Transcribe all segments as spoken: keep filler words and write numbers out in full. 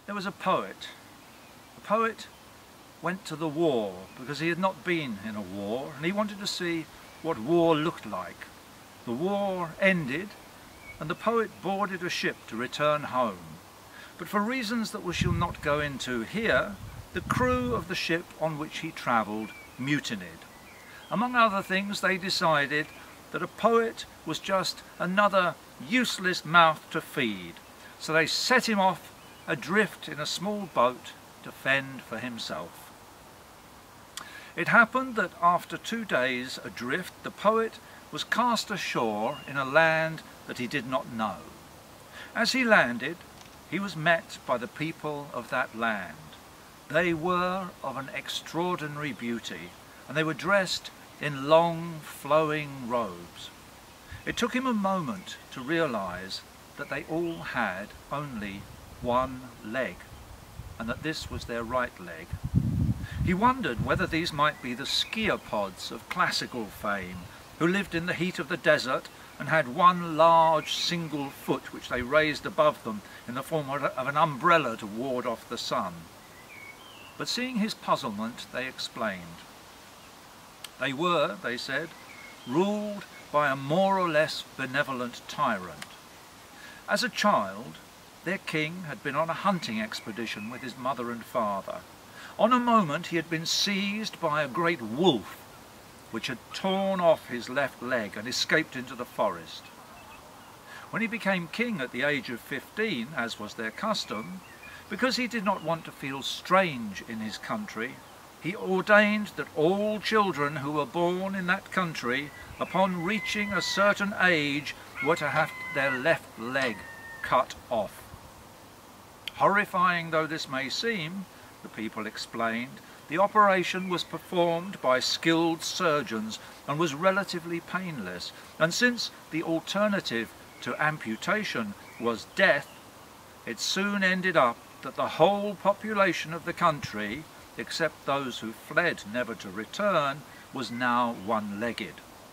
There was a poet. The poet went to the war because he had not been in a war and he wanted to see what war looked like. The war ended and the poet boarded a ship to return home. But for reasons that we shall not go into here, the crew of the ship on which he travelled mutinied. Among other things, they decided that a poet was just another useless mouth to feed, so they set him off adrift in a small boat to fend for himself. It happened that after two days adrift, the poet was cast ashore in a land that he did not know. As he landed, he was met by the people of that land. They were of an extraordinary beauty, and they were dressed in long, flowing robes. It took him a moment to realize that they all had only one leg, and that this was their right leg. He wondered whether these might be the skier-pods of classical fame, who lived in the heat of the desert and had one large single foot which they raised above them in the form of an umbrella to ward off the sun. But seeing his puzzlement, they explained. They were, they said, ruled by a more or less benevolent tyrant. As a child, their king had been on a hunting expedition with his mother and father. On a moment he had been seized by a great wolf, which had torn off his left leg and escaped into the forest. When he became king at the age of fifteen, as was their custom, because he did not want to feel strange in his country, he ordained that all children who were born in that country, upon reaching a certain age, were to have their left leg cut off. Horrifying though this may seem, the people explained, the operation was performed by skilled surgeons and was relatively painless, and since the alternative to amputation was death, it soon ended up that the whole population of the country, except those who fled never to return, was now one-legged.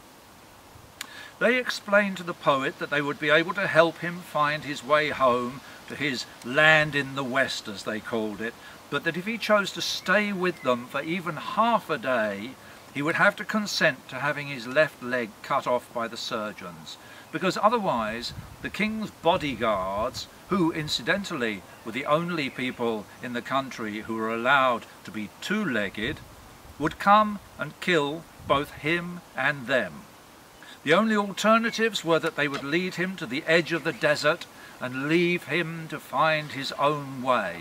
They explained to the poet that they would be able to help him find his way home to his land in the west, as they called it, but that if he chose to stay with them for even half a day, he would have to consent to having his left leg cut off by the surgeons, because otherwise the king's bodyguards, who incidentally were the only people in the country who were allowed to be two-legged, would come and kill both him and them. The only alternatives were that they would lead him to the edge of the desert and leave him to find his own way,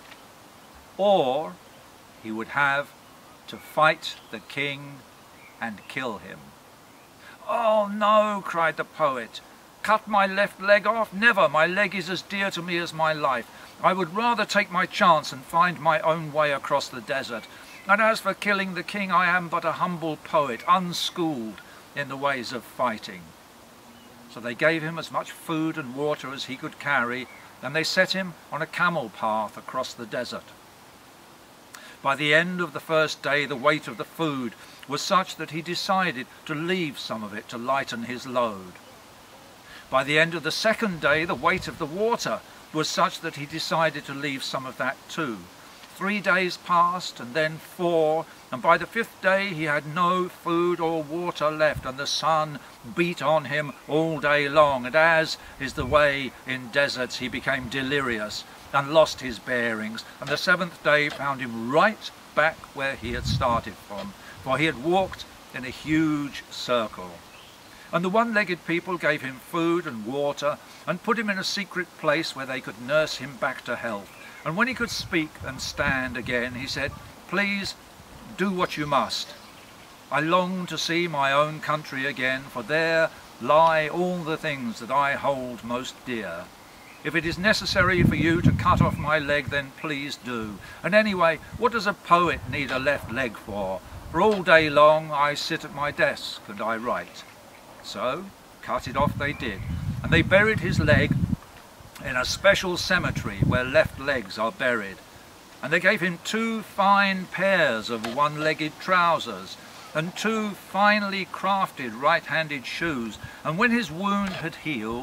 or he would have to fight the king and kill him. "Oh no," cried the poet, "cut my left leg off? Never! My leg is as dear to me as my life. I would rather take my chance and find my own way across the desert. And as for killing the king, I am but a humble poet, unschooled in the ways of fighting." So they gave him as much food and water as he could carry, and they set him on a camel path across the desert. By the end of the first day, the weight of the food was such that he decided to leave some of it to lighten his load. By the end of the second day, the weight of the water was such that he decided to leave some of that too. Three days passed, and then four, and by the fifth day he had no food or water left, and the sun beat on him all day long, and as is the way in deserts, he became delirious and lost his bearings, and the seventh day found him right back where he had started from, for he had walked in a huge circle. And the one-legged people gave him food and water and put him in a secret place where they could nurse him back to health. And when he could speak and stand again, he said, "Please do what you must. I long to see my own country again, for there lie all the things that I hold most dear. If it is necessary for you to cut off my leg, then please do. And anyway, what does a poet need a left leg for? For all day long I sit at my desk and I write." So cut it off they did, and they buried his leg in a special cemetery where left legs are buried. And they gave him two fine pairs of one-legged trousers and two finely crafted right-handed shoes. And when his wound had healed,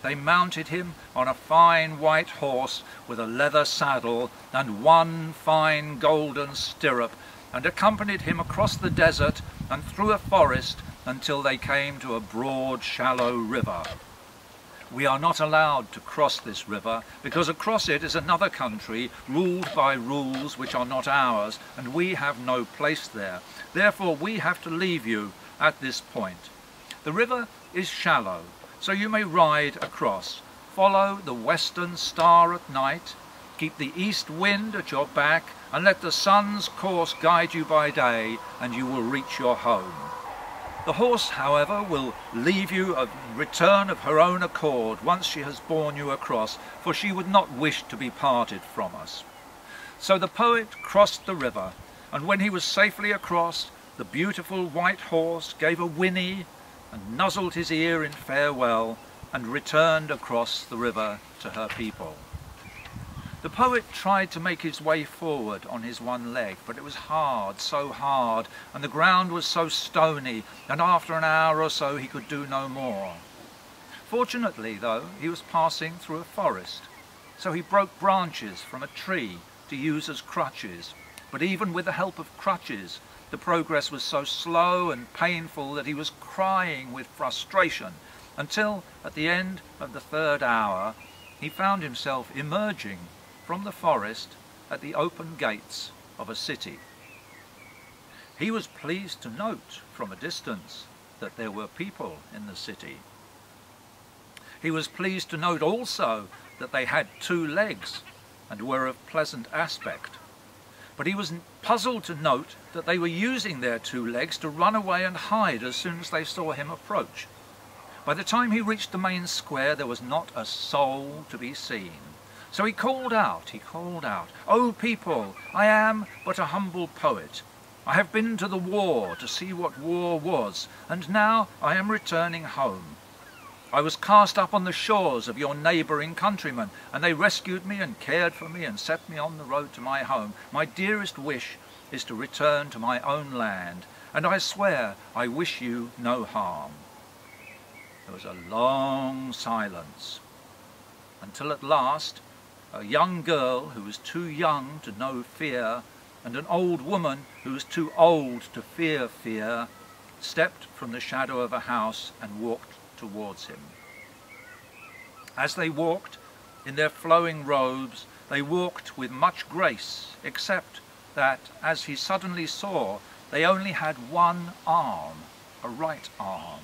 they mounted him on a fine white horse with a leather saddle and one fine golden stirrup, and accompanied him across the desert and through a forest until they came to a broad, shallow river. We are not allowed to cross this river, because across it is another country ruled by rules which are not ours, and we have no place there. Therefore we have to leave you at this point. The river is shallow, so you may ride across. Follow the western star at night, keep the east wind at your back, and let the sun's course guide you by day, and you will reach your home. The horse, however, will leave you and return of her own accord once she has borne you across, for she would not wish to be parted from us. So the poet crossed the river, and when he was safely across, the beautiful white horse gave a whinny and nuzzled his ear in farewell, and returned across the river to her people. The poet tried to make his way forward on his one leg, but it was hard, so hard, and the ground was so stony, and after an hour or so he could do no more. Fortunately, though, he was passing through a forest, so he broke branches from a tree to use as crutches. But even with the help of crutches, the progress was so slow and painful that he was crying with frustration, until, at the end of the third hour, he found himself emerging from the forest at the open gates of a city. He was pleased to note from a distance that there were people in the city. He was pleased to note also that they had two legs and were of pleasant aspect. But he was puzzled to note that they were using their two legs to run away and hide as soon as they saw him approach. By the time he reached the main square, there was not a soul to be seen. So he called out, he called out, "O people, I am but a humble poet. I have been to the war to see what war was, and now I am returning home. I was cast up on the shores of your neighbouring countrymen, and they rescued me and cared for me and set me on the road to my home. My dearest wish is to return to my own land, and I swear I wish you no harm." There was a long silence, until at last a young girl who was too young to know fear, and an old woman who was too old to fear fear, stepped from the shadow of a house and walked towards him. As they walked, in their flowing robes, they walked with much grace, except that, as he suddenly saw, they only had one arm, a right arm.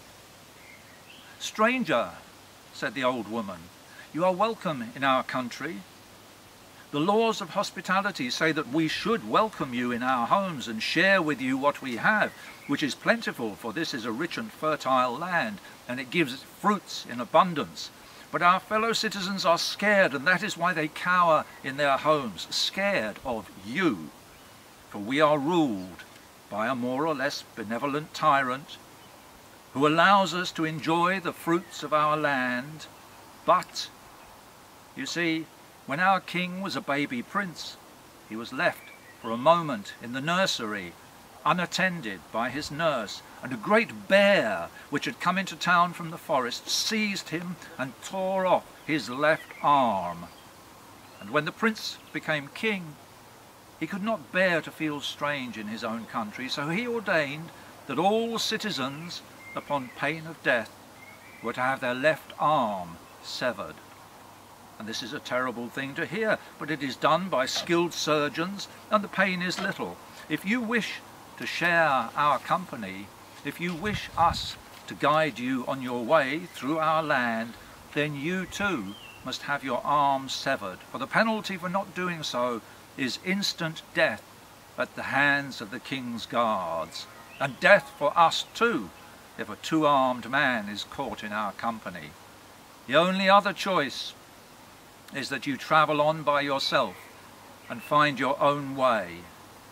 "Stranger," said the old woman, "you are welcome in our country. The laws of hospitality say that we should welcome you in our homes and share with you what we have, which is plentiful, for this is a rich and fertile land, and it gives fruits in abundance. But our fellow citizens are scared, and that is why they cower in their homes, scared of you. For we are ruled by a more or less benevolent tyrant, who allows us to enjoy the fruits of our land. But, you see, when our king was a baby prince, he was left for a moment in the nursery, unattended by his nurse, and a great bear, which had come into town from the forest, seized him and tore off his left arm. And when the prince became king, he could not bear to feel strange in his own country, so he ordained that all citizens, upon pain of death, were to have their left arm severed. And this is a terrible thing to hear, but it is done by skilled surgeons, and the pain is little. If you wish to share our company, if you wish us to guide you on your way through our land, then you too must have your arm severed, for the penalty for not doing so is instant death at the hands of the king's guards, and death for us too, if a two-armed man is caught in our company. The only other choice is that you travel on by yourself and find your own way.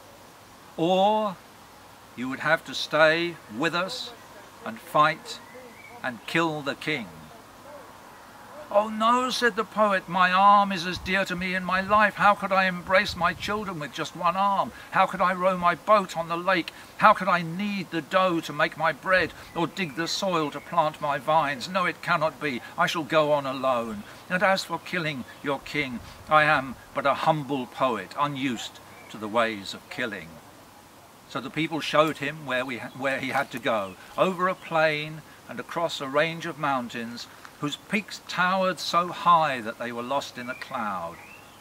Or you would have to stay with us and fight and kill the king. "Oh no," said the poet, "my arm is as dear to me in my life. How could I embrace my children with just one arm? How could I row my boat on the lake? How could I knead the dough to make my bread, or dig the soil to plant my vines? No, it cannot be. I shall go on alone. And as for killing your king, I am but a humble poet, unused to the ways of killing." So the people showed him where, we, where he had to go, over a plain and across a range of mountains whose peaks towered so high that they were lost in a cloud.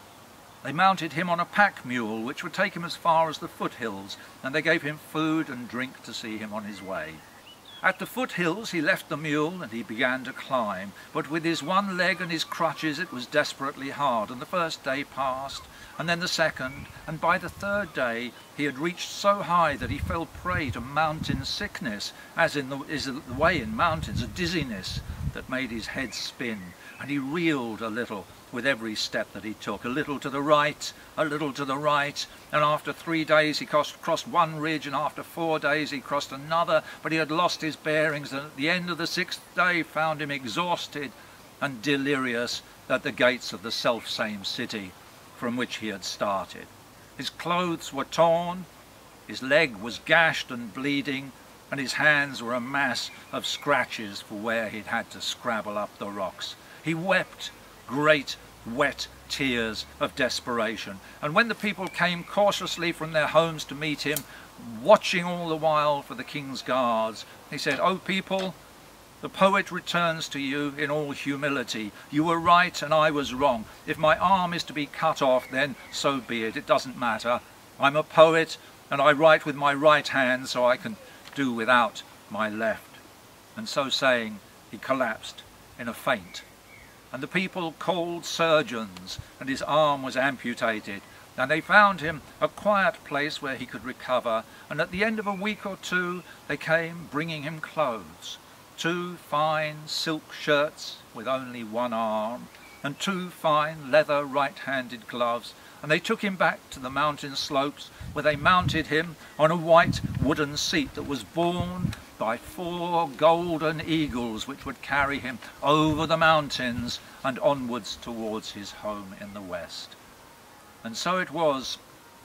They mounted him on a pack mule which would take him as far as the foothills, and they gave him food and drink to see him on his way. At the foothills he left the mule and he began to climb, but with his one leg and his crutches it was desperately hard, and the first day passed, and then the second, and by the third day he had reached so high that he fell prey to mountain sickness, as in the, is the way in mountains, a dizziness that made his head spin, and he reeled a little with every step that he took, a little to the right, a little to the right, and after three days he crossed, crossed one ridge, and after four days he crossed another, but he had lost his bearings, and at the end of the sixth day found him exhausted and delirious at the gates of the self-same city from which he had started. His clothes were torn, his leg was gashed and bleeding, and his hands were a mass of scratches for where he'd had to scrabble up the rocks. He wept great wet tears of desperation, and when the people came cautiously from their homes to meet him, watching all the while for the king's guards, he said, "O people, the poet returns to you in all humility. You were right and I was wrong. If my arm is to be cut off, then so be it. It doesn't matter. I'm a poet and I write with my right hand so I can do without my left." And so saying, he collapsed in a faint. And the people called surgeons, and his arm was amputated, and they found him a quiet place where he could recover, and at the end of a week or two they came bringing him clothes, two fine silk shirts with only one arm, and two fine leather right-handed gloves, and they took him back to the mountain slopes, where they mounted him on a white wooden seat that was borne by four golden eagles which would carry him over the mountains and onwards towards his home in the west. And so it was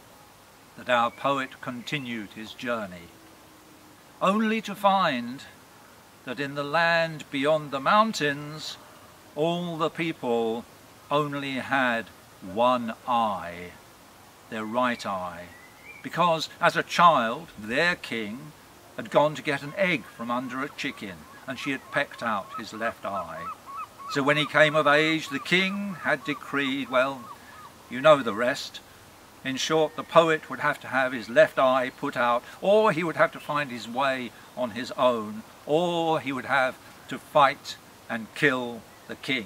that our poet continued his journey, only to find that in the land beyond the mountains all the people only had one eye, their right eye, because as a child their king had gone to get an egg from under a chicken, and she had pecked out his left eye. So when he came of age, the king had decreed, well, you know the rest. In short, the poet would have to have his left eye put out, or he would have to find his way on his own, or he would have to fight and kill the king.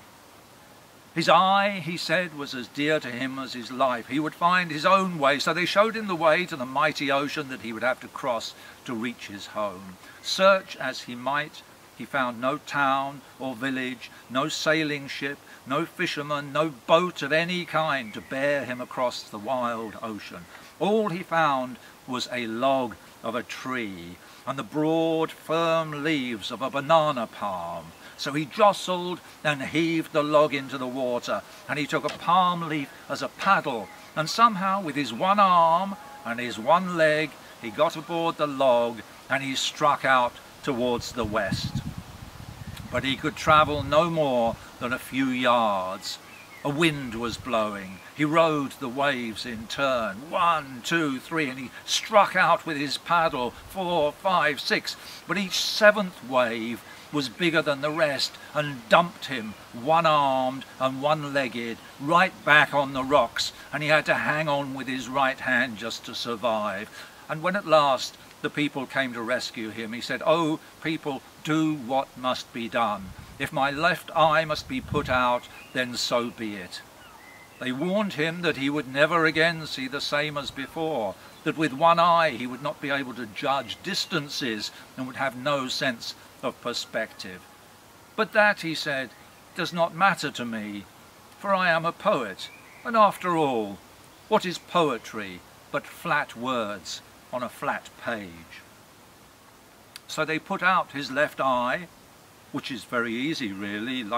His eye, he said, was as dear to him as his life. He would find his own way, so they showed him the way to the mighty ocean that he would have to cross to reach his home. Search as he might, he found no town or village, no sailing ship, no fisherman, no boat of any kind to bear him across the wild ocean. All he found was a log of a tree and the broad, firm leaves of a banana palm. So he jostled and heaved the log into the water, and he took a palm leaf as a paddle, and somehow with his one arm and his one leg he got aboard the log and he struck out towards the west. But he could travel no more than a few yards. A wind was blowing. He rode the waves in turn, one, two, three, and he struck out with his paddle, four, five, six, but each seventh wave was bigger than the rest and dumped him, one-armed and one-legged, right back on the rocks, and he had to hang on with his right hand just to survive. And when at last the people came to rescue him, he said, "Oh, people, do what must be done. If my left eye must be put out, then so be it." They warned him that he would never again see the same as before, that with one eye he would not be able to judge distances and would have no sense of perspective. But that, he said, does not matter to me, for I am a poet, and after all, what is poetry but flat words on a flat page? So they put out his left eye, which is very easy really, like a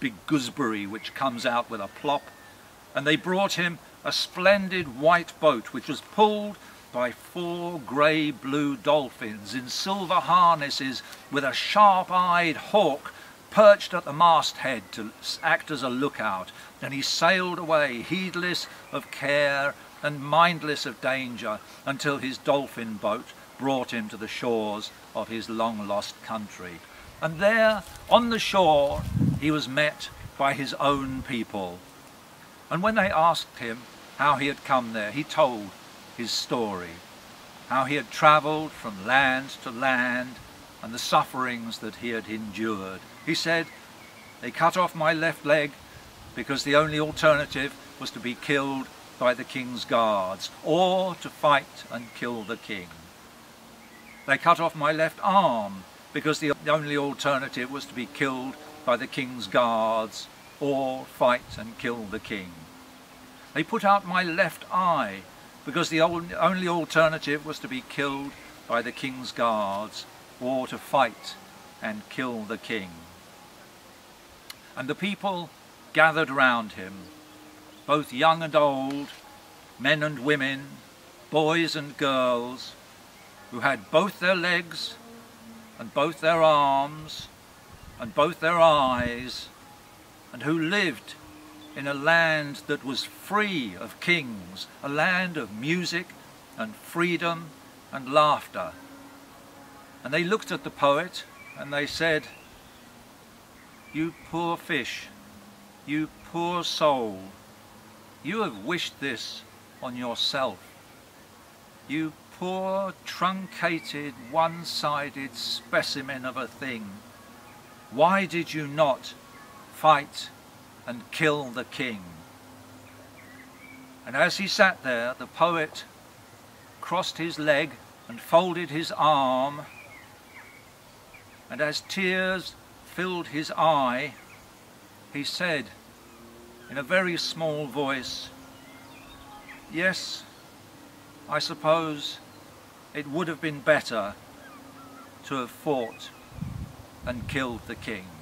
big gooseberry which comes out with a plop, and they brought him a splendid white boat which was pulled by four grey-blue dolphins in silver harnesses with a sharp-eyed hawk perched at the masthead to act as a lookout, and he sailed away heedless of care and mindless of danger until his dolphin boat brought him to the shores of his long-lost country. And there, on the shore, he was met by his own people. And when they asked him how he had come there, he told his story, how he had travelled from land to land and the sufferings that he had endured. He said, "They cut off my left leg because the only alternative was to be killed by the king's guards or to fight and kill the king. They cut off my left arm because the only alternative was to be killed by the king's guards or fight and kill the king. They put out my left eye because the only alternative was to be killed by the king's guards or to fight and kill the king." And the people gathered round him, both young and old, men and women, boys and girls, who had both their legs and both their arms and both their eyes, and who lived in a land that was free of kings, a land of music and freedom and laughter. And they looked at the poet and they said, "You poor fish, you poor soul, you have wished this on yourself. You poor, truncated, one-sided specimen of a thing. Why did you not fight and kill the king?" And as he sat there, the poet crossed his leg and folded his arm, and as tears filled his eye, he said in a very small voice, "Yes, I suppose it would have been better to have fought and killed the king."